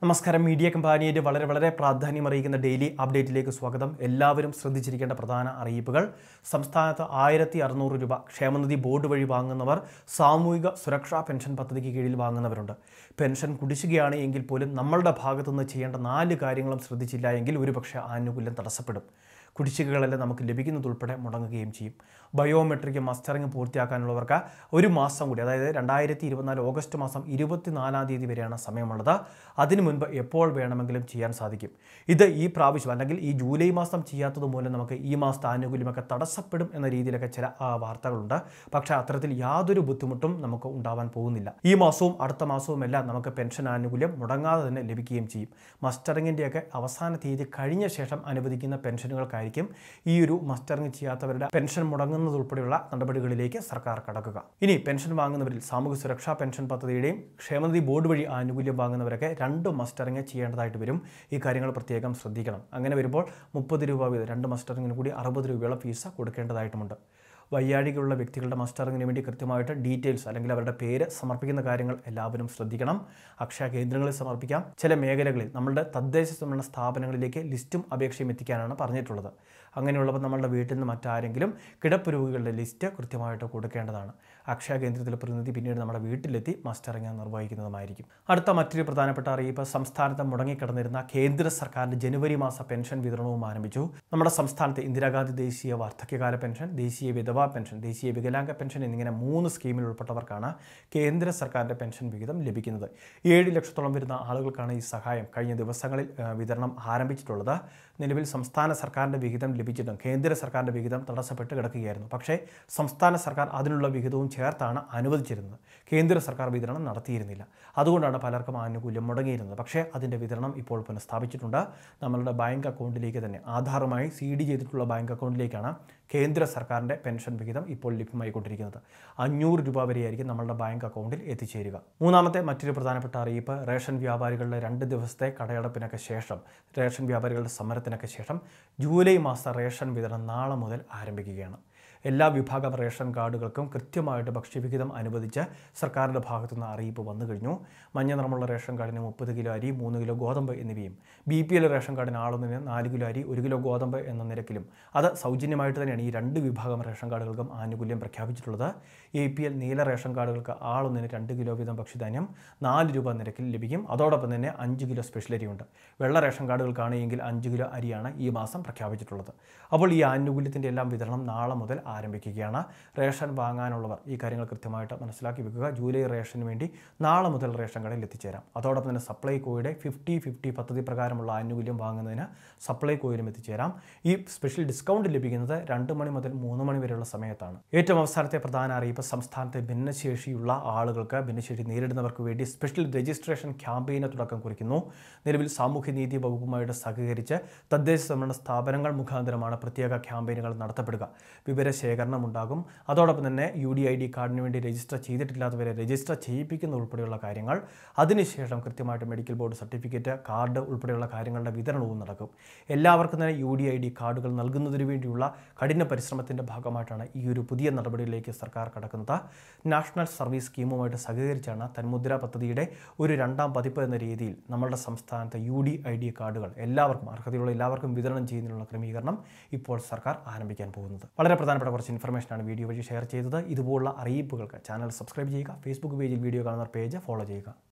നമസ്കാരം. മീഡിയ കമ്പാനിയുടെ വളരെ പ്രാധാന്യമറിയിക്കുന്ന ഡെയിലി അപ്ഡേറ്റിലേക്ക് സ്വാഗതം. എല്ലാവരും ശ്രദ്ധിച്ചിരിക്കേണ്ട പ്രധാന അറിയിപ്പുകൾ. സംസ്ഥാനത്ത് 1600 രൂപ ക്ഷേമനിധി ബോർഡ് വഴി വാങ്ങുന്നവർ സാമൂഹിക സുരക്ഷാ പെൻഷൻ പദ്ധതിക്ക് കീഴിൽ വാങ്ങുന്നവരുണ്ട്. പെൻഷൻ കുടിശ്ശികയാണ് എങ്കിൽ പോലും നമ്മളുടെ ഭാഗത്തുനിന്ന് ചെയ്യേണ്ട 4 കാര്യങ്ങളും ശ്രദ്ധിച്ചില്ല എങ്കിൽ ഒരുപക്ഷെ ആനുകൂല്യം തടസ്സപ്പെടും. കുടിശ്ശികകളെല്ലാം നമുക്ക് ലഭിക്കുന്നതുൾപ്പെടെ മുടങ്ങുകയും ചെയ്യും. ബയോമെട്രിക് മസ്റ്ററിംഗ് പൂർത്തിയാക്കാനുള്ളവർക്ക് ഒരു മാസം കൂടി, അതായത് 2024 ഓഗസ്റ്റ് മാസം 24-ാം തീയതി വരെയാണ് സമയമുള്ളത്. അതിനു മുൻപ് എപ്പോൾ വേണമെങ്കിലും ചെയ്യാൻ സാധിക്കും. ഇത് ഈ പ്രാവശ്യം അല്ലെങ്കിൽ ഈ ജൂലൈ മാസം ചെയ്യാത്തത് മൂലം നമുക്ക് ഈ മാസത്തെ ആനുകൂല്യമൊക്കെ തടസ്സപ്പെടും എന്ന രീതിയിലൊക്കെ ചില വാർത്തകളുണ്ട്. പക്ഷേ അത്തരത്തിൽ യാതൊരു ബുദ്ധിമുട്ടും നമുക്ക് ഉണ്ടാവാൻ പോകുന്നില്ല. ഈ മാസവും അടുത്ത മാസവും എല്ലാം നമുക്ക് പെൻഷൻ ആനുകൂല്യം മുടങ്ങാതെ തന്നെ ലഭിക്കുകയും ചെയ്യും. മസ്റ്ററിങ്ങിൻ്റെയൊക്കെ അവസാന തീയതി കഴിഞ്ഞ ശേഷം അനുവദിക്കുന്ന പെൻഷനുകൾക്കായിരിക്കും ഈ ഒരു മസ്റ്ററിങ് ചെയ്യാത്തവരുടെ പെൻഷൻ മുടങ്ങുന്നതുൾപ്പെടെയുള്ള നടപടികളിലേക്ക് സർക്കാർ കടക്കുക. ഇനി പെൻഷൻ വാങ്ങുന്നവരിൽ സാമൂഹ്യ സുരക്ഷാ പെൻഷൻ പദ്ധതിയുടെയും ക്ഷേമനിധി ബോർഡ് വഴി ആനുകൂല്യം വാങ്ങുന്നവരൊക്കെ 2 മസ്റ്ററിങ് ചെയ്യേണ്ടതായിട്ട് വരും. ഈ കാര്യങ്ങൾ പ്രത്യേകം ശ്രദ്ധിക്കണം. അങ്ങനെ വരുമ്പോൾ 30 രൂപ വീതം 2 മസ്റ്ററിങ്ങിന് കൂടി 60 രൂപയോളം ഫീസ് കൊടുക്കേണ്ടതായിട്ടുമുണ്ട്. വയ്യാഴികയുള്ള വ്യക്തികളുടെ മസ്റ്ററിങ്ങിന് വേണ്ടി കൃത്യമായിട്ട് ഡീറ്റെയിൽസ് അല്ലെങ്കിൽ അവരുടെ പേര് സമർപ്പിക്കുന്ന കാര്യങ്ങൾ എല്ലാവരും ശ്രദ്ധിക്കണം. അക്ഷയ കേന്ദ്രങ്ങളിൽ സമർപ്പിക്കാം. ചില മേഖലകളിൽ നമ്മളുടെ തദ്ദേശ സ്വയംഭരണ സ്ഥാപനങ്ങളിലേക്ക് ലിസ്റ്റും അപേക്ഷയും എത്തിക്കാനാണ് പറഞ്ഞിട്ടുള്ളത്. അങ്ങനെയുള്ളപ്പോൾ നമ്മളുടെ വീട്ടിൽ നിന്ന് മറ്റാരെങ്കിലും കിടപ്പ് രോഗികളുടെ ലിസ്റ്റ് കൃത്യമായിട്ട് കൊടുക്കേണ്ടതാണ്. അക്ഷയ കേന്ദ്രത്തിലെ പ്രതിനിധി പിന്നീട് നമ്മുടെ വീട്ടിലെത്തി മസ്റ്ററിങ് നിർവഹിക്കുന്നതുമായിരിക്കും. അടുത്ത മറ്റൊരു പ്രധാനപ്പെട്ട അറിയിപ്പ്, സംസ്ഥാനത്ത് മുടങ്ങിക്കിടന്നിരുന്ന കേന്ദ്ര സർക്കാരിൻ്റെ ജനുവരി മാസ പെൻഷൻ വിതരണവും ആരംഭിച്ചു. നമ്മുടെ സംസ്ഥാനത്ത് ഇന്ദിരാഗാന്ധി ദേശീയ വാർദ്ധക്യകാല പെൻഷൻ, ദേശീയ വിധവാ പെൻഷൻ, ദേശീയ വികലാംഗ പെൻഷൻ എന്നിങ്ങനെ 3 സ്കീമിൽ ഉൾപ്പെട്ടവർക്കാണ് കേന്ദ്ര സർക്കാരിൻ്റെ പെൻഷൻ വിഹിതം ലഭിക്കുന്നത്. 7 ലക്ഷത്തോളം വരുന്ന ആളുകൾക്കാണ് ഈ സഹായം കഴിഞ്ഞ ദിവസങ്ങളിൽ വിതരണം ആരംഭിച്ചിട്ടുള്ളത്. നിലവിൽ സംസ്ഥാന സർക്കാരിൻ്റെ വിഹിതം ലഭിച്ചിട്ടും കേന്ദ്ര സർക്കാരിൻ്റെ വിഹിതം തടസ്സപ്പെട്ട് കിടക്കുകയായിരുന്നു. പക്ഷേ സംസ്ഥാന സർക്കാർ അതിനുള്ള വിഹിതവും ചേർത്താണ് അനുവദിച്ചിരുന്നത്. കേന്ദ്ര സർക്കാർ വിതരണം നടത്തിയിരുന്നില്ല. അതുകൊണ്ടാണ് പലർക്കും ആനുകൂല്യം മുടങ്ങിയിരുന്നത്. പക്ഷേ അതിൻ്റെ വിതരണം ഇപ്പോൾ പുനഃസ്ഥാപിച്ചിട്ടുണ്ട്. നമ്മളുടെ ബാങ്ക് അക്കൗണ്ടിലേക്ക് തന്നെ ആധാറുമായി CD ചെയ്തിട്ടുള്ള ബാങ്ക് അക്കൗണ്ടിലേക്കാണ് കേന്ദ്ര സർക്കാരിൻ്റെ പെൻഷൻ വിഹിതം ഇപ്പോൾ ലഭ്യമായിക്കൊണ്ടിരിക്കുന്നത്. 500 രൂപ വരെയായിരിക്കും നമ്മളുടെ ബാങ്ക് അക്കൗണ്ടിൽ എത്തിച്ചേരുക. മൂന്നാമത്തെ മറ്റൊരു പ്രധാനപ്പെട്ട അറിയിപ്പ്, റേഷൻ വ്യാപാരികളുടെ 2 ദിവസത്തെ കടയടപ്പിനൊക്കെ ശേഷം, റേഷൻ വ്യാപാരികളുടെ സമരത്തിനൊക്കെ ശേഷം ജൂലൈ മാസ റേഷൻ വിതരണം നാളെ മുതൽ ആരംഭിക്കുകയാണ്. എല്ലാ വിഭാഗം റേഷൻ കാർഡുകൾക്കും കൃത്യമായിട്ട് ഭക്ഷ്യവിഹിതം അനുവദിച്ച് സർക്കാരിൻ്റെ ഭാഗത്തുനിന്ന് അറിയിപ്പ് വന്നു കഴിഞ്ഞു. മഞ്ഞ നിറമുള്ള റേഷൻ കാർഡിന് 30 കിലോ അരി, 3 കിലോ ഗോതമ്പ് എന്നിവയും, BPL റേഷൻ കാർഡിന് ആളൊന്നിന് 4 കിലോ അരി, 1 കിലോ ഗോതമ്പ് എന്ന നിരക്കിലും, അത് സൗജന്യമായിട്ട് തന്നെയാണ് ഈ 2 വിഭാഗം റേഷൻ കാർഡുകൾക്കും ആനുകൂല്യം പ്രഖ്യാപിച്ചിട്ടുള്ളത്. APL നീല റേഷൻ കാർഡുകൾക്ക് ആളൊന്നിന് 2 കിലോ വീതം ഭക്ഷ്യധാന്യം 4 രൂപ നിരക്കിൽ ലഭിക്കും. അതോടൊപ്പം തന്നെ 5 കിലോ സ്പെഷ്യൽ അരിയുണ്ട്. വെള്ള റേഷൻ കാർഡുകൾക്കാണ് എങ്കിൽ 5 കിലോ അരിയാണ് ഈ മാസം പ്രഖ്യാപിച്ചിട്ടുള്ളത്. അപ്പോൾ ഈ ആനുകൂല്യത്തിൻ്റെ എല്ലാം വിതരണം നാളെ മുതൽ ആരംഭിക്കുകയാണ്. റേഷൻ വാങ്ങാനുള്ളവർ ഈ കാര്യങ്ങൾ കൃത്യമായിട്ട് മനസ്സിലാക്കി വെക്കുക. ജൂലൈ റേഷന് വേണ്ടി നാളെ മുതൽ റേഷൻ കടയിൽ എത്തിച്ചേരാം. അതോടൊപ്പം തന്നെ സപ്ലൈകോയുടെ 50-50 പദ്ധതി പ്രകാരമുള്ള ആനുകൂല്യം വാങ്ങുന്നതിന് സപ്ലൈകോയിലും എത്തിച്ചേരാം. ഈ സ്പെഷ്യൽ ഡിസ്കൗണ്ട് ലഭിക്കുന്നത് 2 മണി മുതൽ 3 മണി വരെയുള്ള സമയത്താണ്. ഏറ്റവും അവസാനത്തെ പ്രധാന അറിയിപ്പ്, സംസ്ഥാനത്തെ ഭിന്നശേഷിയുള്ള ആളുകൾക്ക്, ഭിന്നശേഷി നേരിടുന്നവർക്ക് വേണ്ടി സ്പെഷ്യൽ രജിസ്ട്രേഷൻ ക്യാമ്പയിന് തുടക്കം കുറിക്കുന്നു. നിലവിൽ സാമൂഹ്യനീതി വകുപ്പുമായിട്ട് സഹകരിച്ച് തദ്ദേശ സ്വയംഭരണ സ്ഥാപനങ്ങൾ മുഖാന്തരമാണ് പ്രത്യേക ക്യാമ്പയിനുകൾ നടത്തപ്പെടുക. വിവരശേഖരണം ഉണ്ടാകും. അതോടൊപ്പം തന്നെ UDID കാർഡിന് വേണ്ടി രജിസ്റ്റർ ചെയ്തിട്ടില്ലാത്തവരെ രജിസ്റ്റർ ചെയ്യിപ്പിക്കുന്ന ഉൾപ്പെടെയുള്ള കാര്യങ്ങൾ, അതിനുശേഷം കൃത്യമായിട്ട് മെഡിക്കൽ ബോർഡ് സർട്ടിഫിക്കറ്റ്, കാർഡ് ഉൾപ്പെടെയുള്ള കാര്യങ്ങളുടെ വിതരണവും നടക്കും. എല്ലാവർക്കും തന്നെ UDID കാർഡുകൾ നൽകുന്നതിന് വേണ്ടിയുള്ള കഠിന പരിശ്രമത്തിൻ്റെ ഭാഗമായിട്ടാണ് ഈ ഒരു പുതിയ നടപടിയിലേക്ക് സർക്കാർ കടക്കുന്നത്. നാഷണൽ സർവീസ് സ്കീമുമായിട്ട് സഹകരിച്ചാണ് തന്മുദ്ര പദ്ധതിയുടെ ഒരു 2ാം പതിപ്പ് എന്ന രീതിയിൽ നമ്മളുടെ സംസ്ഥാനത്തെ UDID കാർഡുകൾ എല്ലാവർക്കും, അർഹതയുള്ള എല്ലാവർക്കും വിതരണം ചെയ്യുന്നതിനുള്ള ക്രമീകരണം ഇപ്പോൾ സർക്കാർ ആരംഭിക്കാൻ പോകുന്നത്. വളരെ പ്രധാനപ്പെട്ട കുറച്ച് ഇൻഫർമേഷനാണ് വീഡിയോ വഴി ഷെയർ ചെയ്തത്. ഇതുപോലുള്ള അറിയിപ്പുകൾക്ക് ചാനൽ സബ്സ്ക്രൈബ് ചെയ്യുക. ഫേസ്ബുക്ക് പേജിൽ വീഡിയോ കാണുന്ന പേജ് ഫോളോ ചെയ്യുക.